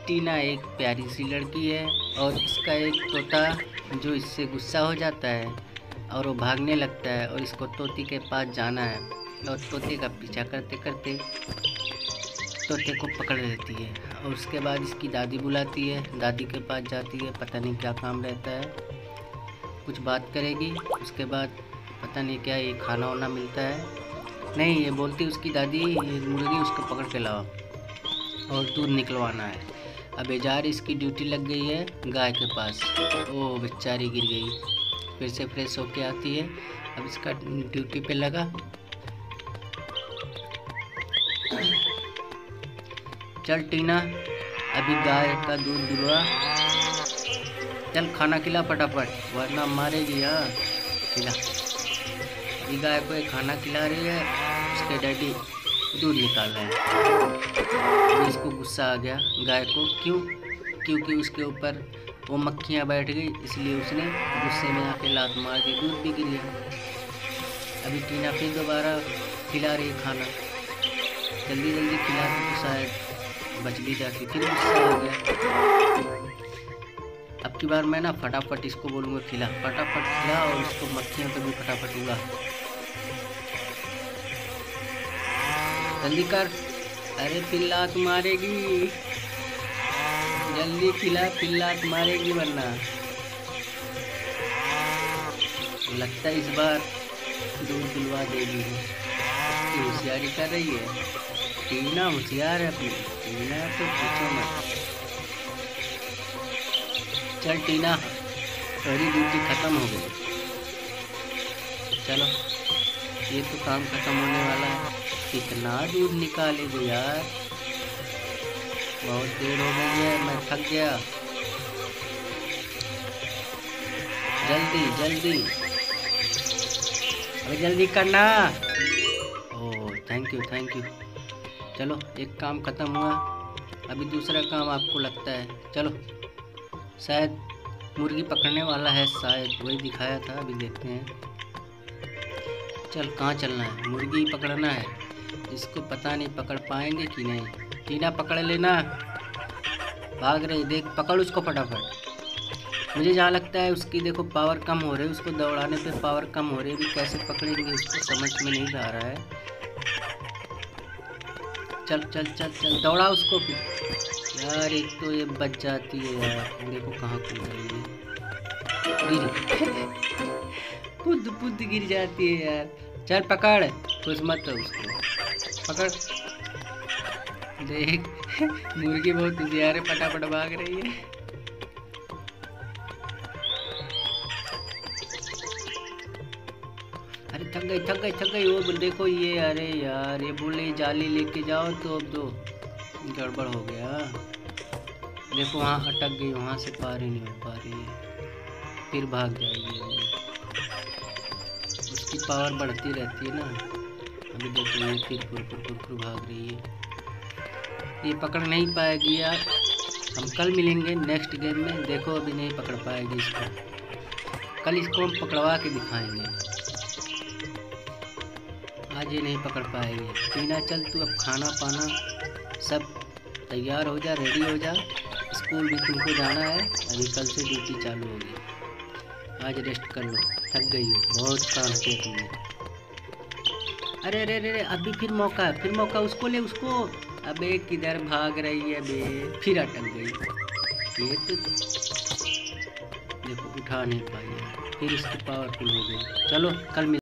टीना एक प्यारी सी लड़की है और इसका एक तोता जो इससे गुस्सा हो जाता है और वो भागने लगता है और इसको तोते के पास जाना है और तोते का पीछा करते करते तोते को पकड़ लेती है और उसके बाद इसकी दादी बुलाती है, दादी के पास जाती है, पता नहीं क्या काम रहता है, कुछ बात करेगी, उसके बाद पता नहीं क्या ये खाना वाना मिलता है, नहीं ये बोलती उसकी दादी ये मुर्गी उसको पकड़ के लाओ और दूध निकलवाना है। अब बेजार इसकी ड्यूटी लग गई है गाय के पास, ओ बेचारी गिर गई, फिर से फ्रेश होके आती है, अब इसका ड्यूटी पे लगा। चल टीना अभी गाय का दूध दुलवा, चल खाना खिला फटाफट वरना मारेगी। हाँ खिला, अभी गाय को एक खाना खिला रही है, उसके डैडी दूध निकाल रहे हैं। इसको गुस्सा आ गया गाय को, क्योंकि उसके ऊपर वो मक्खियाँ बैठ गई, इसलिए उसने गुस्से में आके लात मार दी, दूध भी गिर गया। अभी टीना फिर दोबारा खिला रही खाना, जल्दी जल्दी खिला तो शायद बच भी जाती, फिर गुस्सा आ गया। अब की बार मैं ना फटाफट इसको बोलूँगा खिला, फटाफट खिला और उसको मक्खियों पे भी फटाफट हुआ, जल्दी कर, अरे फिर लात मारेगी, जल्दी खिला फिर लात मारेगी वरना। लगता है इस बार दूध दिलवा देगी, होशियारी कर रही है टीना, होशियार है अपनी टीना तो पूछो मत। चल टीना सारी ड्यूटी खत्म हो गई, चलो ये तो काम खत्म होने वाला है। कितना दूध निकालेगी यार, बहुत देर हो गई है, मैं थक गया, जल्दी जल्दी अरे जल्दी करना। Oh thank you. चलो एक काम खत्म हुआ, अभी दूसरा काम आपको लगता है, चलो शायद मुर्गी पकड़ने वाला है, शायद वही दिखाया था, अभी देखते हैं। चल कहाँ चलना है, मुर्गी पकड़ना है, इसको पता नहीं पकड़ पाएंगे कि नहीं। टीना पकड़ लेना, भाग रही, देख पकड़ उसको फटाफट। मुझे जहाँ लगता है उसकी देखो पावर कम हो रही है, उसको दौड़ाने पे पावर कम हो रही है, अभी कैसे पकड़ेंगे उसको समझ में नहीं आ रहा है। चल चल चल चल दौड़ा उसको फिर यार, एक तो ये बच जाती है यार, देखो कहाँ कूद रही है, खुद गिर जाती है यार। चल पकड़, कुछ मत तो उसको पकड़, देख मुर्गी बहुत होशियार है, फटाफट भाग रही है। अरे थक गई वो देखो ये, अरे यार ये बोले जाली लेके जाओ, तो अब तो गड़बड़ हो गया, देखो वहाँ अटक गई, वहाँ से पार ही नहीं हो पा रही है, फिर भाग जाएगी, उसकी पावर बढ़ती रहती है ना। अभी देखो ये फिर फुर भाग रही है, ये पकड़ नहीं पाएगी यार, हम कल मिलेंगे नेक्स्ट गेम में, देखो अभी नहीं पकड़ पाएगी इसको, कल इसको हम पकड़वा के दिखाएंगे, आज ये नहीं पकड़ पाएगी। टीना चल तू अब खाना पाना सब तैयार हो जा, रेडी हो जा, स्कूल भी तुमको जाना है, अभी कल से ड्यूटी चालू होगी, आज रेस्ट कर लो, थक गई हो, बहुत काम किया तुमने। अरे अभी फिर मौका उसको ले, उसको, अबे किधर भाग रही है बे, फिर अटक गई, ये तो देखो उठा नहीं पाई, फिर इसकी पावरफुल हो गई। चलो कल